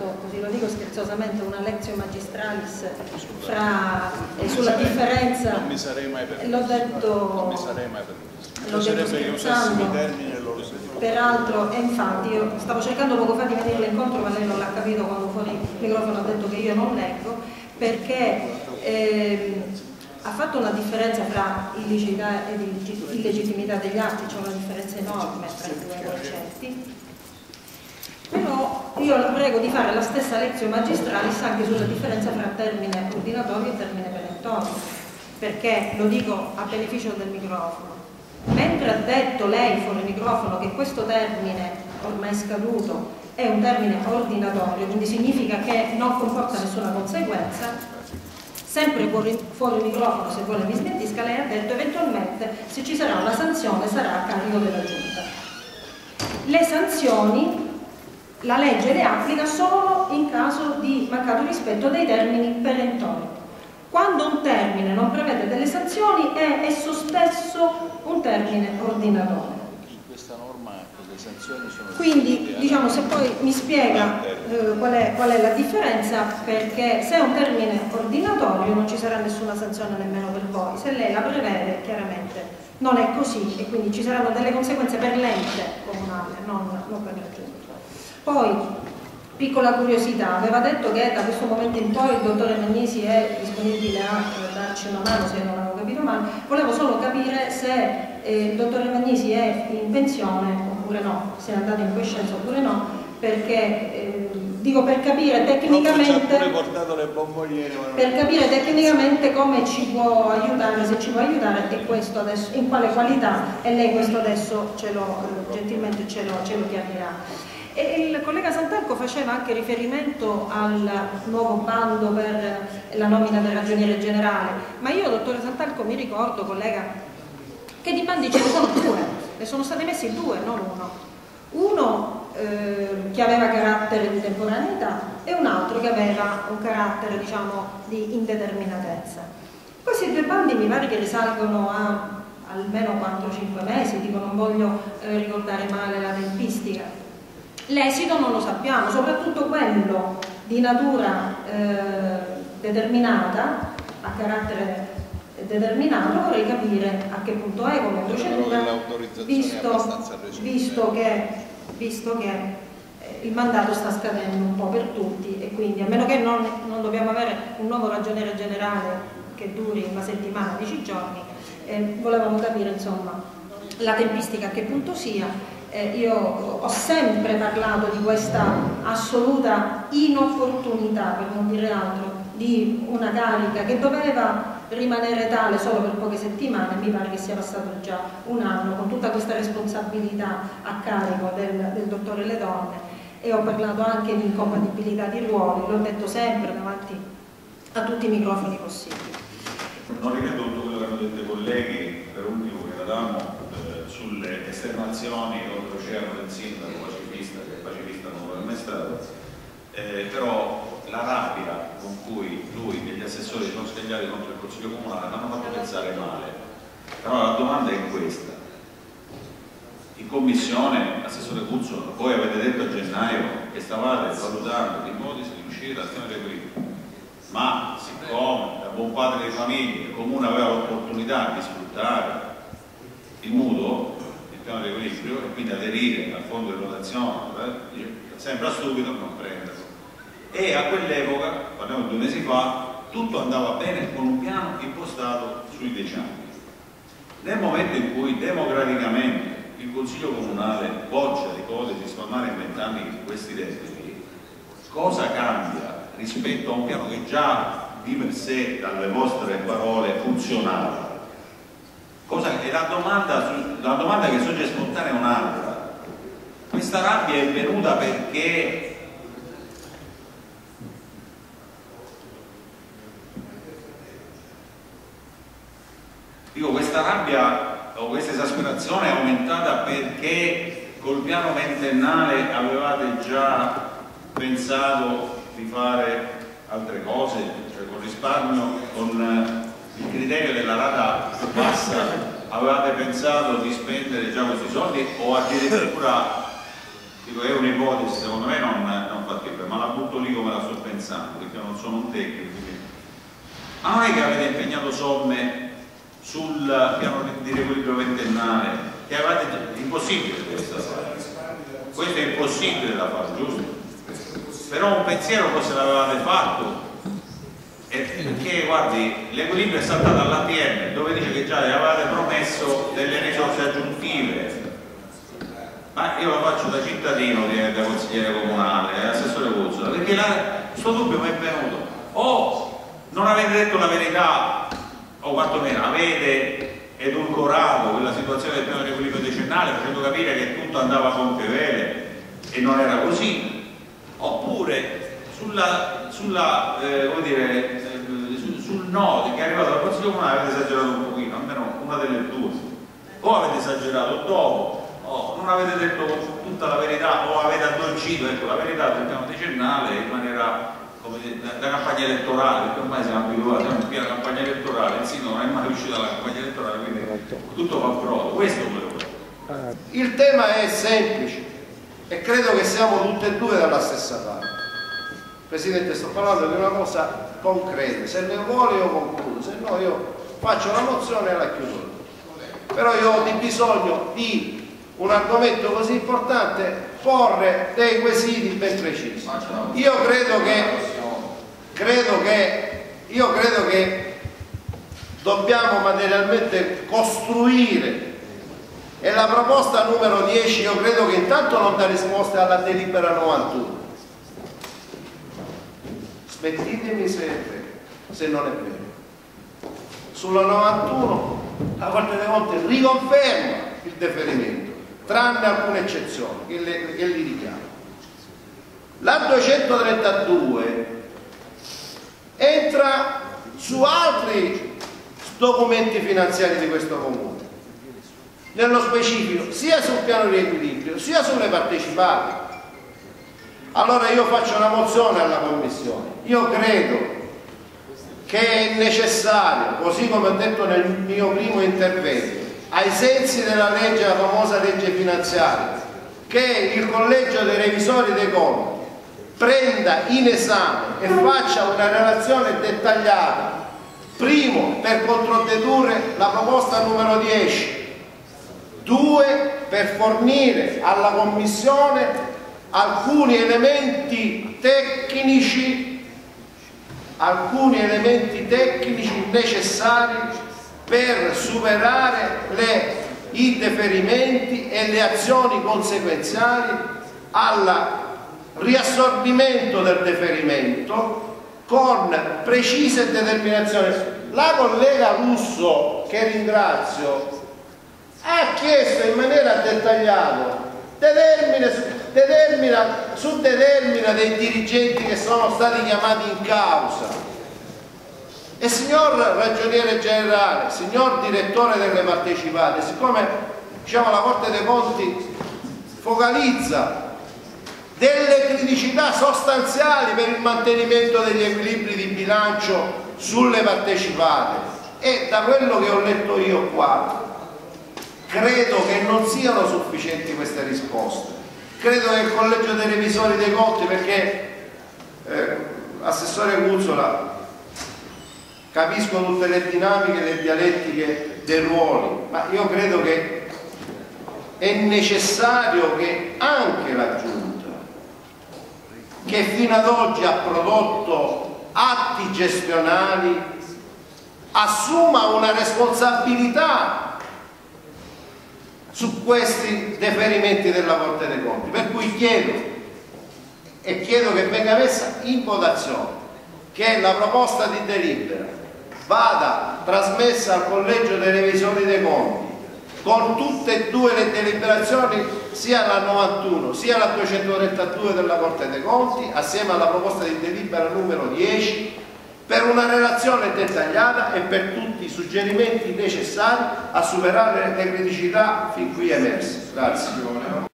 fatto, così lo dico scherzosamente, una lezione magistralis sulla differenza. Non mi sarei mai permesso. L'ho detto. Non mi sarei mai permesso. L'ho detto scherzando. Peraltro, e infatti io stavo cercando poco fa di venirle incontro, ma lei non l'ha capito quando fuori il microfono ha detto che io non leggo, perché ha fatto una differenza fra illiceità ed illegittimità degli atti, c'è una differenza enorme tra i due concetti. Però io la prego di fare la stessa lezione magistralis anche sulla differenza fra termine ordinatorio e termine perentorio, perché lo dico a beneficio del microfono. Mentre ha detto lei fuori microfono che questo termine ormai scaduto è un termine ordinatorio, quindi significa che non comporta nessuna conseguenza, sempre fuori microfono, se vuole mi smentisca, lei ha detto eventualmente se ci sarà una sanzione sarà a carico della Giunta. Le sanzioni la legge le applica solo in caso di mancato rispetto dei termini perentori. Quando un termine non prevede delle sanzioni è esso stesso un termine ordinatorio. Questa norma le sanzioni sono... Quindi diciamo, se poi mi spiega qual è la differenza, perché se è un termine ordinatorio non ci sarà nessuna sanzione nemmeno per voi, se lei la prevede chiaramente non è così e quindi ci saranno delle conseguenze per l'ente comunale, non per la Giunta. Poi, piccola curiosità, aveva detto che da questo momento in poi il dottore Magnesi è disponibile a darci una mano, se non avevo capito male. Volevo solo capire se il dottore Magnesi è in pensione oppure no, se è andato in quiescenza oppure no, perché dico per capire tecnicamente, come ci può aiutare, se ci può aiutare, e questo adesso in quale qualità, e lei questo adesso gentilmente ce lo chiarirà. E il collega Santalco faceva anche riferimento al nuovo bando per la nomina del ragioniere generale, ma io, dottore Santalco, mi ricordo, collega, che di bandi ce ne sono due, ne sono stati messi due, non uno. Uno che aveva carattere di temporaneità e un altro che aveva un carattere, diciamo, di indeterminatezza. Questi due bandi mi pare che risalgono a almeno 4-5 mesi, dico, non voglio ricordare male la tempistica. L'esito non lo sappiamo, soprattutto quello di natura determinata, a carattere determinato, vorrei capire a che punto è come procedura, visto che il mandato sta scadendo un po' per tutti e quindi a meno che non dobbiamo avere un nuovo ragioniere generale che duri una settimana, 10 giorni, volevamo capire insomma la tempistica a che punto sia. Io ho sempre parlato di questa assoluta inopportunità, per non dire altro, di una carica che doveva rimanere tale solo per poche settimane. Mi pare che sia passato già un anno con tutta questa responsabilità a carico del dottore Le Donne, e ho parlato anche di incompatibilità di ruoli, l'ho detto sempre davanti a tutti i microfoni possibili. Non ripeto tutto quello che hanno detto i colleghi, per ultimo che Adamo sulle esternazioni oltreoceano del sindaco pacifista, che pacifista non lo è mai stato, però la rabbia con cui lui e gli assessori sono scagliati contro il Consiglio Comunale l'hanno fatto pensare male. Però la domanda è questa: in commissione, assessore Cuzzo, voi avete detto a gennaio che stavate valutando l'ipotesi di uscire dal tema dei equilibrio, ma siccome da buon padre di famiglia il Comune aveva l'opportunità di sfruttare il mutuo, il piano di equilibrio, e quindi aderire al fondo di rotazione, sembra stupido non prenderlo. E a quell'epoca, parliamo di 2 mesi fa, tutto andava bene con un piano impostato sui 10 anni. Nel momento in cui democraticamente il Consiglio Comunale boccia l'ipotesi di spalmare in 20 anni questi debiti, cosa cambia rispetto a un piano che già di per sé, dalle vostre parole, funzionava? La domanda che sorge spontanea è un'altra. Questa rabbia è venuta perché questa rabbia o questa esasperazione è aumentata perché col piano ventennale avevate già pensato di fare altre cose, cioè con risparmio, con il criterio della rata più bassa, avevate pensato di spendere già questi soldi, o addirittura, dico, è un'ipotesi secondo me non fattibile, ma la butto butto lì come la sto pensando, perché non sono un tecnico, quindi... Ma non è che avete impegnato somme sul piano di riequilibrio ventennale, che avevate... È impossibile questo è impossibile da fare, giusto? Però un pensiero forse l'avevate fatto, perché guardi, l'equilibrio è saltato all'ATM, dove dice che già avevate promesso delle risorse aggiuntive. Ma io lo faccio da cittadino, da consigliere comunale, assessore Cuzzola, perché questo dubbio mi è venuto. O non avete detto la verità, o quantomeno avete edulcorato quella situazione del piano di equilibrio decennale, facendo capire che tutto andava a gonfie vele e non era così, oppure sul no che è arrivato dal Consiglio Comunale avete esagerato un pochino, almeno una delle due, o avete esagerato dopo, o non avete detto tutta la verità, o avete addolcito, ecco, la verità del piano decennale in maniera, come dire, da campagna elettorale, perché ormai siamo abituati, siamo in piena campagna elettorale, il sindaco non è mai uscito dalla campagna elettorale, quindi tutto fa brodo. Questo volevo dire. Il tema è semplice e credo che siamo tutti e due dalla stessa parte. Presidente, sto parlando di una cosa concreta, se ne vuole io concludo, se no io faccio la mozione e la chiudo. Però io ho bisogno di un argomento così importante porre dei quesiti ben precisi. Io credo che dobbiamo materialmente costruire, e la proposta numero 10 io credo che intanto non dà risposta alla delibera 91. Smettitemi se non è vero. Sulla 91 la Corte dei Conti riconferma il deferimento, tranne alcune eccezioni che li richiamo. La 232 entra su altri documenti finanziari di questo Comune, nello specifico sia sul piano di equilibrio sia sulle partecipate. Allora io faccio una mozione alla Commissione, io credo che è necessario, così come ho detto nel mio primo intervento, ai sensi della legge, la famosa legge finanziaria, che il collegio dei revisori dei conti prenda in esame e faccia una relazione dettagliata, primo per controdedurre la proposta numero 10, 2 per fornire alla Commissione alcuni elementi tecnici necessari per superare i deferimenti e le azioni conseguenziali al riassorbimento del deferimento con precise determinazioni. La collega Russo, che ringrazio, ha chiesto in maniera dettagliata determina dei dirigenti che sono stati chiamati in causa. E signor ragioniere generale, signor direttore delle partecipate, siccome diciamo, la Corte dei Conti focalizza delle criticità sostanziali per il mantenimento degli equilibri di bilancio sulle partecipate, e da quello che ho letto io qua credo che non siano sufficienti queste risposte. Credo che il collegio dei revisori dei conti, perché assessore Cuzzola, capisco tutte le dinamiche, le dialettiche dei ruoli, ma io credo che è necessario che anche la Giunta, che fino ad oggi ha prodotto atti gestionali, assuma una responsabilità su questi deferimenti della Corte dei Conti. Per cui chiedo che venga messa in votazione, che la proposta di delibera vada trasmessa al collegio dei revisori dei conti con tutte e due le deliberazioni, sia la 91 sia la 232 della Corte dei Conti, assieme alla proposta di delibera numero 10, per una relazione dettagliata e per tutti i suggerimenti necessari a superare le criticità fin qui emerse. Grazie.